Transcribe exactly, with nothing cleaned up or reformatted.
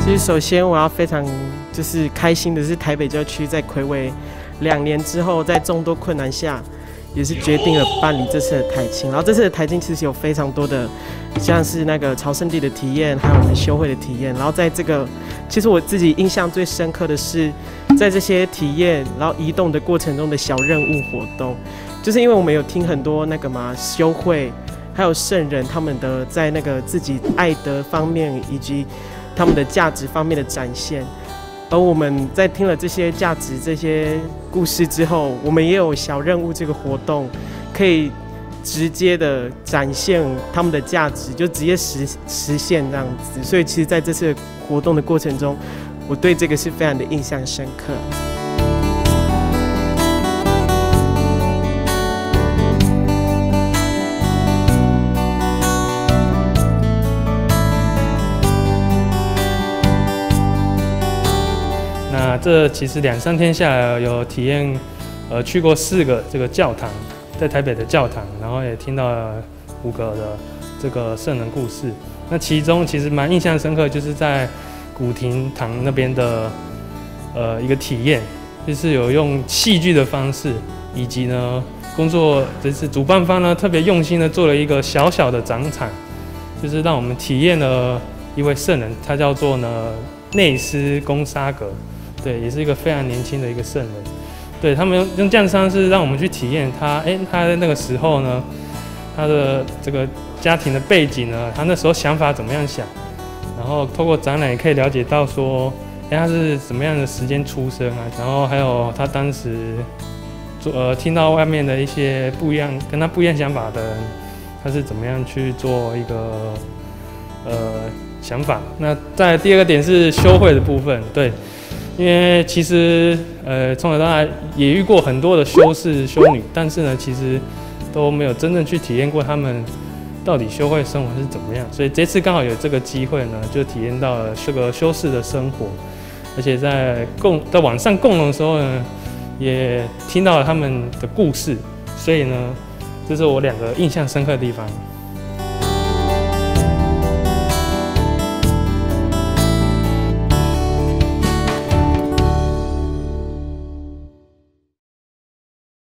就是首先我要非常就是开心的是，台北教区在睽违两年之后，在众多困难下，也是决定了办理这次的台青。然后这次的台青其实有非常多的，像是那个朝圣地的体验，还有我们修会的体验。然后在这个，其实我自己印象最深刻的是，在这些体验然后移动的过程中的小任务活动，就是因为我们有听很多那个嘛修会，还有圣人他们的在那个自己爱德方面以及他们的价值方面的展现，而我们在听了这些价值、这些故事之后，我们也有小任务这个活动，可以直接的展现他们的价值，就直接实实现这样子。所以，其实在这次活动的过程中，我对这个是非常的印象深刻。 那这其实两三天下来，有体验，呃，去过四个这个教堂，在台北的教堂，然后也听到了五个的这个圣人故事。那其中其实蛮印象深刻，就是在古亭堂那边的呃一个体验，就是有用戏剧的方式，以及呢工作这次主办方呢特别用心的做了一个小小的展场，就是让我们体验了一位圣人，他叫做呢内斯公沙格。对，也是一个非常年轻的一个圣人。对，他们用用这样的方式让我们去体验他，哎、欸，他在那个时候呢，他的这个家庭的背景呢，他那时候想法怎么样想，然后透过展览也可以了解到说，哎、欸，他是怎么样的时间出生啊，然后还有他当时做呃听到外面的一些不一样跟他不一样想法的人，他是怎么样去做一个呃想法。那再来第二个点是修会的部分，对。因为其实，呃，从小到大也遇过很多的修士、修女，但是呢，其实都没有真正去体验过他们到底修会生活是怎么样。所以这次刚好有这个机会呢，就体验到了这个修士的生活，而且在共在网上共融的时候呢，也听到了他们的故事。所以呢，这是我两个印象深刻的地方。